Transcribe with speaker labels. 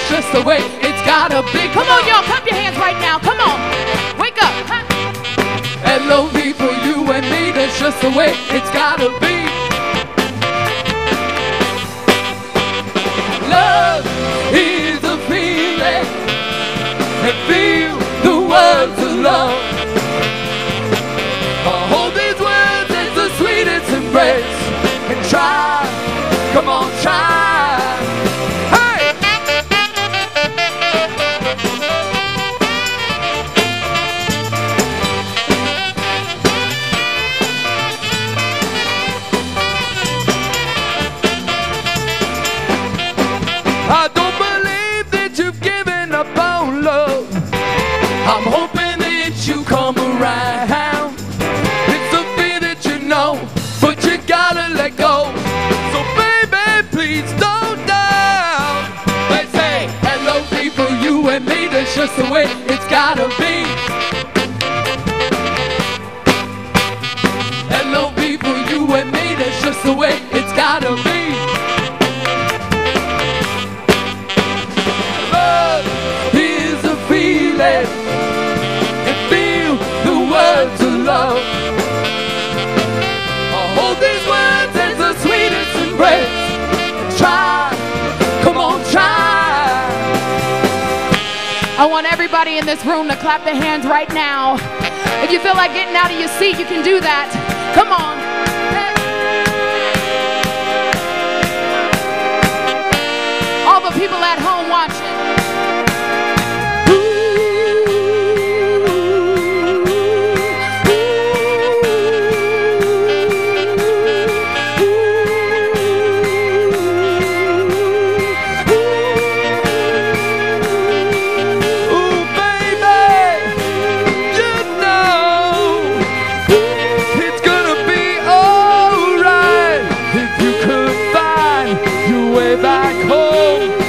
Speaker 1: that's just the way it's gotta be.
Speaker 2: Come on, y'all, clap your hands right now. Come on, wake up.
Speaker 1: L.O.V. for you and me, that's just the way it's gotta be. Love is a feeling, and feel the words of love. Hold these words as the sweetest embrace, and try, come on, try. Hey! I don't believe that you've given up on love. I'm hoping that you come around. It's a fear that you know, but you gotta let go. So baby, please don't doubt. They say L.O.V. for you and me, that's just the way it's gotta be. L.O.V. for you and me, that's just the way it's gotta be. Love is a feeling, and feel the words of love. Hold these words as the sweetest embrace. Try, come on, try.
Speaker 2: I want everybody in this room to clap their hands right now. If you feel like getting out of your seat, you can do that. Come on. All the people at home watching.
Speaker 1: Back home.